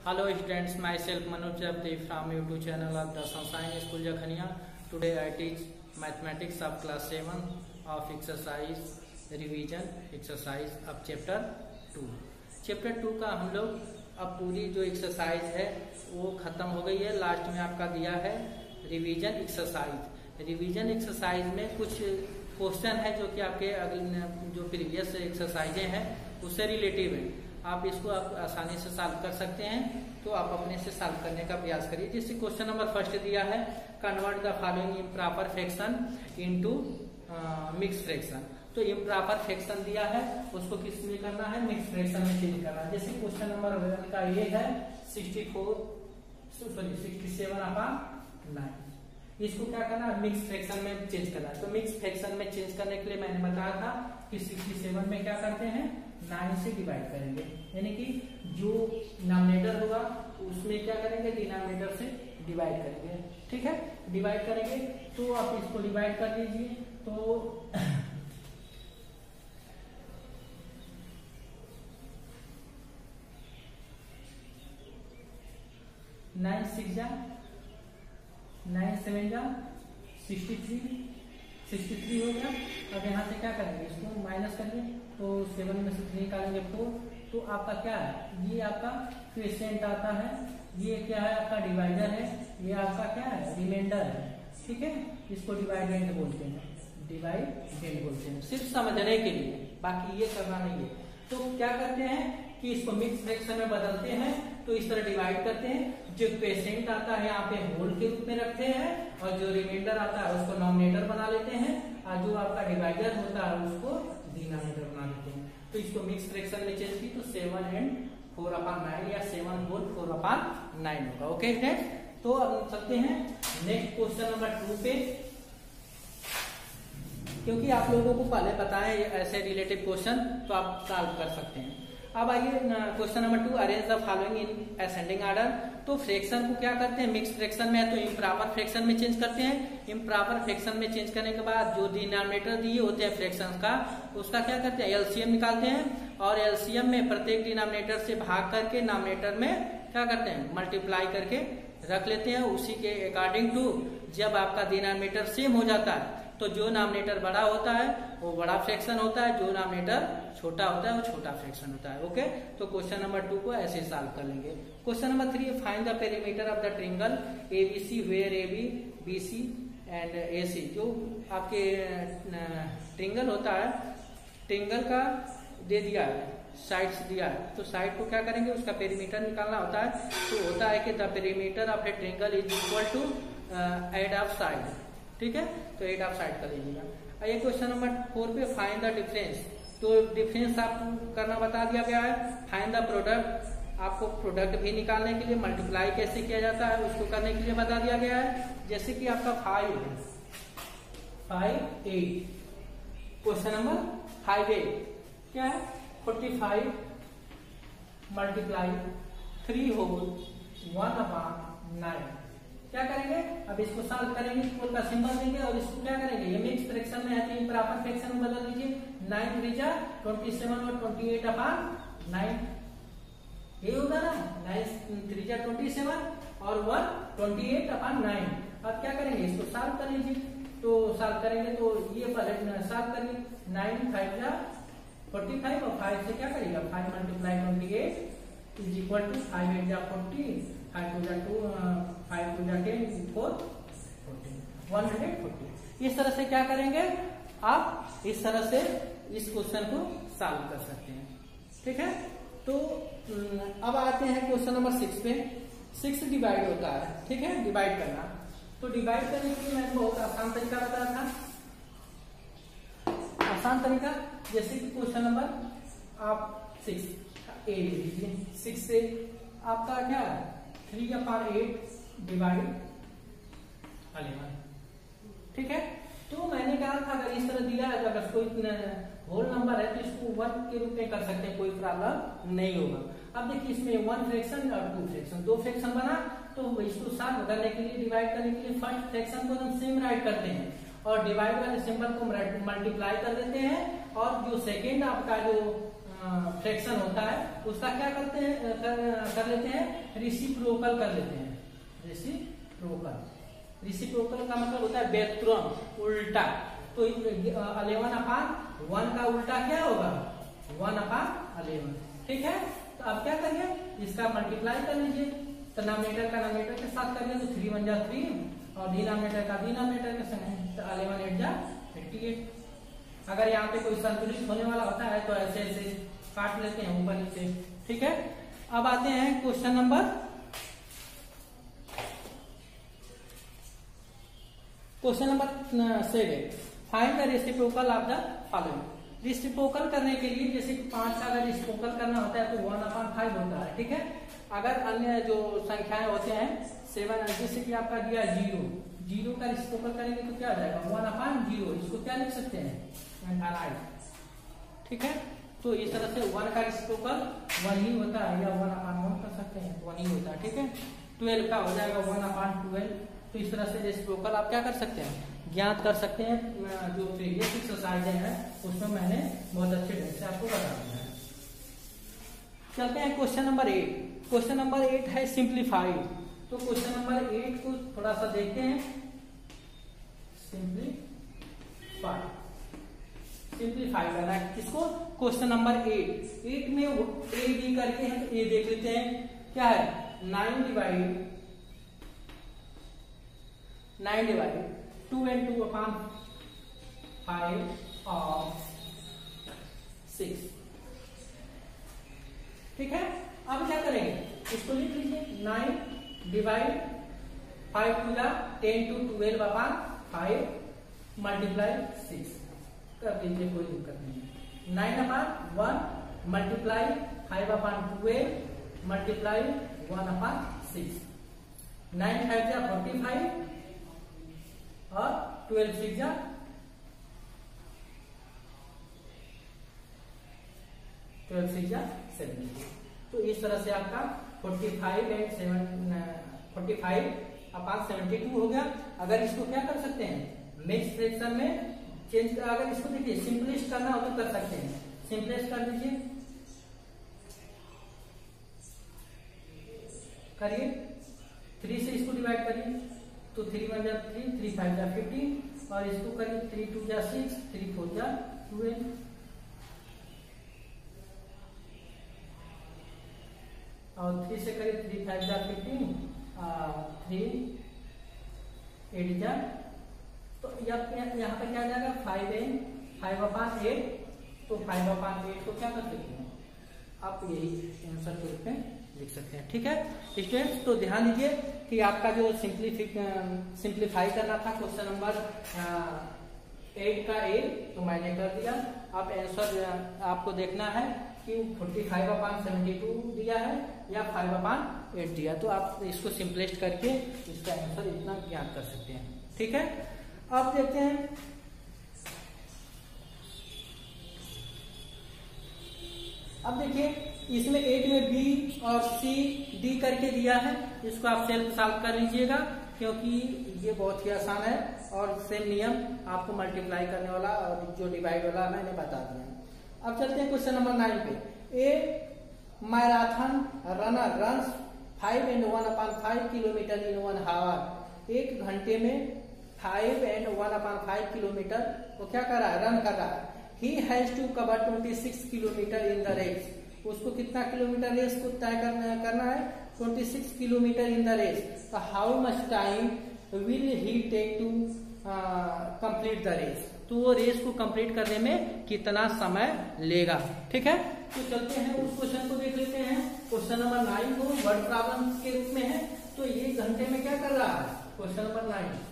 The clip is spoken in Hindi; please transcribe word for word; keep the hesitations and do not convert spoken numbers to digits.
Hello students, myself Manoj Japti from YouTube channel of the Sunshine School Jakhania. Today I teach mathematics of class seven of exercise revision exercise of chapter two. Chapter two का हम लोग अब पूरी जो एक्सरसाइज है वो खत्म हो गई है। लास्ट में आपका दिया है रिवीजन एक्सरसाइज। रिवीजन एक्सरसाइज में कुछ क्वेश्चन है जो कि आपके अगले जो प्रीवियस एक्सरसाइजें हैं उससे रिलेटिव है। आप इसको आप आसानी से सॉल्व कर सकते हैं, तो आप अपने से सॉल्व करने का प्रयास करिए। जैसे क्वेश्चन नंबर फर्स्ट दिया है, convert the following improper fraction into mixed fraction. तो इम्प्रॉपर फ्रैक्शन दिया है, उसको किस में करना है, मिक्स फ्रैक्शन में चेंज करना है। जैसे क्वेश्चन नंबर वन का ये है sixty four sorry sixty seven upon nine. इसको क्या करना है, मिक्स फ्रैक्शन में चेंज करना है। तो मिक्स फ्रैक्शन में चेंज करने के लिए मैंने बताया था कि सिक्सटी सेवन में क्या करते हैं, नाइन से डिवाइड करेंगे, यानी कि जो डिनोमिनेटर होगा उसमें क्या करेंगे, डिनोमिनेटर से डिवाइड करेंगे। ठीक है, डिवाइड करेंगे तो आप इसको डिवाइड कर लीजिए। तो नाइन सिक्स जा नाइन सेवन जा सिक्सटी थ्री सिक्सटी थ्री हो गया। अब यहाँ से क्या करेंगे, इसको माइनस करेंगे तो सेवन में से थ्री निकालेंगे फोर। तो आपका क्या है, ये आपका क्वेश्चन आता है, ये क्या है आपका डिवाइडर है, ये आपका क्या है रिमाइंडर है। ठीक है, इसको डिवाइडेंट बोलते हैं, डिवाइडेंट बोलते हैं सिर्फ समझने के लिए, बाकी ये करना नहीं है। तो क्या करते हैं कि इसको मिक्स फ्रैक्शन में बदलते हैं, तो इस तरह डिवाइड करते हैं। जो क्वेश्चन आता है यहाँ पे होल के रूप में रखते हैं और जो रिमाइंडर आता है उसको नॉमिनेटर बना लेते हैं, और जो आपका डिवाइडर होता है उसको डिनोमिनेटर बना लेते हैं। तो इसको मिक्स फ्रैक्शन में चेंज की तो seven and four upon nine या seven whole four upon nine होगा। ओके नेक्स्ट, तो अब चलते हैं नेक्स्ट क्वेश्चन नंबर टू पे, क्योंकि आप लोगों को पहले पता है ऐसे रिलेटेड क्वेश्चन तो आप सॉल्व कर सकते हैं। अब आइए question number two, arrange the following in ascending order. तो फ्रैक्शन को क्या करते हैं, मिक्स फ्रैक्शन में है तो इम्प्रॉपर फ्रैक्शन में चेंज करते हैं। इम्प्रॉपर फ्रैक्शन में चेंज करने के बाद जो डिनोमिनेटर दिए होते हैं फ्रैक्शन का, उसका क्या करते हैं, एलसीएम निकालते हैं, और एलसीएम में प्रत्येक डिनोमिनेटर से भाग करके नॉमिनेटर में क्या करते हैं, मल्टीप्लाई करके रख लेते हैं। उसी के अकॉर्डिंग टू जब आपका डिनोमिनेटर सेम हो जाता है तो जो नॉमिनेटर बड़ा होता है वो बड़ा फ्रैक्शन होता है, जो नॉमिनेटर छोटा होता है वो छोटा फ्रैक्शन होता है। ओके, तो क्वेश्चन नंबर टू को ऐसे सॉल्व कर लेंगे। Question number three, find the perimeter of the triangle ABC where AB BC and AC. जो आपके ट्रायंगल होता है, ट्रायंगल का दे दिया है, साइड्स दिया है, तो साइड को क्या करेंगे, उसका पेरीमीटर निकालना होता है। तो होता है कि the perimeter of a triangle is equal to add of side. ठीक है, तो एड ऑफ साइड कर लीजिएगा। ये क्वेश्चन नंबर फोर पे, फाइंड द डिफरेंस। तो डिफरेंस आपको करना बता दिया गया है। फाइंड द प्रोडक्ट, आपको प्रोडक्ट भी निकालने के लिए मल्टीप्लाई कैसे किया जाता है उसको करने के लिए बता दिया गया है। जैसे कि आपका five five eight question number five eight क्या है, forty five multiply three whole one upon nine. क्या करेंगे, अब इसको सॉल्व करेंगे, इक्वल का सिंबल देंगे और इसको क्या करेंगे, ये मिक्स फ्रैक्शन में है तो इम्प्रॉपर फ्रैक्शन में बदल दीजिए। नाइन थ्री जा ट्वेंटी सेवन और ट्वेंटी एट अपॉन नाइन, ये होगा ना, नाइन थ्री जा ट्वेंटी सेवन और one twenty eight upon nine. अब क्या करेंगे, इसको सॉल्व कर लीजिए। तो सॉल्व करेंगे तो ये पहले सॉल्व करिए, नाइन फाइव जा फोर्टी फाइव और फाइव से क्या करेगा, five multiply twenty eight is equal to five eight जा फोर्टी, फाइव टू जा टू फाइव टू जा ten four forty one hundred forty. इस तरह से क्या करेंगे, आप इस तरह से इस क्वेश्चन को सॉल्व कर सकते हैं। ठीक है, तो अब आते हैं क्वेश्चन नंबर सिक्स पे। सिक्स डिवाइड होता है, ठीक है, डिवाइड करना। तो डिवाइड करने के लिए मैंने बहुत आसान तरीका बताया था, आसान तरीका। जैसे कि क्वेश्चन नंबर आप सिक्स ए लीजिए, सिक्स से आपका क्या है, three upon eight divide eleven. ठीक है, तो मैंने कहा था अगर इस तरह दिया है, अगर कोई होल नंबर है तो इसको वन के रूप में कर सकते हैं, कोई प्रॉब्लम नहीं होगा। अब देखिए इसमें वन फ्रैक्शन और टू फ्रैक्शन, दो फ्रैक्शन बना, तो इसको साथ करने के लिए, डिवाइड करने के लिए फर्स्ट फ्रैक्शन को हम सेम राइट करते हैं और डिवाइड वाले सिंबल को मल्टीप्लाई कर देते हैं, और जो सेकेंड आपका जो फ्रैक्शन होता है उसका क्या करते हैं कर, कर लेते हैं रिसिप्रोकल कर लेते हैं। रिसिप्रोकल रिसिप्रोकल का मतलब होता है व्युत्क्रम उल्टा। तो अलेवन अपान वन का उल्टा क्या होगा वन अपान अलेवन। ठीक है, तो अब क्या करिए इसका मल्टीप्लाई कर लीजिए। तो नामिनेटर का नामिनेटर के साथ करिए तो थ्री वन जा थ्री और डिनोमिनेटर का डिनोमिनेटर के संग तो अलेवन एट जा फिफ्टी एट। अगर यहाँ पे कोई संतुलित होने वाला होता है तो ऐसे ऐसे काट लेते हैं ऊपर नीचे। ठीक है, अब आते हैं question number question number seven. Find the reciprocal of the following. Reciprocal करने के लिए जैसे पांच का अगर रेसिप्रोकल करना होता है तो वन अपॉन फाइव होता है। ठीक है, अगर अन्य जो संख्याएं होते हैं सेवन जैसे कि आपका दिया जीरो जीरो का रेसिप्रोकल करेंगे तो क्या हो जाएगा वन अपॉन जीरो। इसको क्या लिख सकते हैं। ठीक है, तो इस तरह से वन का रेसिप्रोकल वन ही होता है या वन अपॉन वन कर सकते हैं वन ही होता है। ठीक है, ट्वेल्व का हो जाएगा वन अपॉन ट्वेल्व। तो इस तरह से रेसिप्रोकल आप क्या कर सकते हैं ज्ञात कर सकते हैं। जो प्रीवियस एक्सरसाइज है उसमें मैंने बहुत अच्छे ढंग से आपको बता दिया है। चलते हैं question number eight. Question number eight है सिंप्लीफाइड। तो क्वेश्चन नंबर एट को थोड़ा सा देखते हैं। सिंप्लीफाइड सिंप्लीफाई करना है किसको क्वेश्चन नंबर एट। एट में ए बी करके हैं तो ए देख लेते हैं क्या है nine divide nine divide two and two upon five और सिक्स। ठीक है, अब क्या करेंगे इसको लिख लीजिए नाइन डिवाइड फाइव टू जा ten two twelve upon five multiply six कर दीजिए, कोई दिक्कत नहीं है। Nine upon one multiply five upon twelve multiply one upon six. Nine five जा फोर्टी फाइव और ट्वेल्व सिक्स जा ट्वेल्व सिक्स जा सेवेंटी। तो इस तरह से आपका forty five and seven forty five upon seventy two हो गया। अगर इसको क्या कर सकते हैं मिक्स फ्रैक्शन में चेंज। अगर इसको देखिए सिंपलिस्ट करना हो तो कर सकते हैं। सिंपलिस्ट कर दीजिए, करिए थ्री से इसको डिवाइड करिए तो थ्री वन जा थ्री थ्री फाइव जा फिफ्टीन और इसको करिए थ्री टू जा सिक्स थ्री फोर जा ट्वेल्व और थ्री से करिए थ्री फाइव जा फिफ्टीन थ्री एट जा। तो यहाँ पे क्या आ जाएगा five and five upon eight. तो फाइव अपॉन एट को क्या कर सकते हैं आप यही आंसर के रूप में लिख सकते हैं। ठीक है स्टूडेंट्स, तो ध्यान दीजिए कि आपका जो सिंप्लीफिक सिंप्लीफाई करना था क्वेश्चन नंबर एट का ए तो मैंने कर दिया। अब आंसर आपको देखना है कि forty five upon seventy two दिया है या फाइव अपॉन एट दिया। तो आप इसको सिंपलेस्ट करके इसका आंसर इतना ज्ञात कर सकते हैं। ठीक है, अब देखते हैं अब देखिए इसमें एट में बी और सी डी करके दिया है। इसको आप सेल्फ सॉल्व कर लीजिएगा क्योंकि ये बहुत ही आसान है और सेम नियम आपको मल्टीप्लाई करने वाला और जो डिवाइड वाला मैंने बता दिया। अब चलते हैं क्वेश्चन नंबर नाइन पे। A marathon runner runs five and one upon five kilometre in one hour. एक घंटे में five and one upon five kilometre को क्या कर रहा है रन कर रहा है। He has to cover twenty six kilometre in the race. उसको कितना किलोमीटर रेस को तय करना करना है twenty six kilometre in the race. तो how much time will he take to complete the race. तो वो रेस को कंप्लीट करने में कितना समय लेगा। ठीक है, तो चलते हैं उस क्वेश्चन को देख लेते हैं। क्वेश्चन नंबर नाइन को वर्ड प्रॉब्लम के रूप में है। तो ये घंटे में क्या कर रहा है क्वेश्चन नंबर नाइन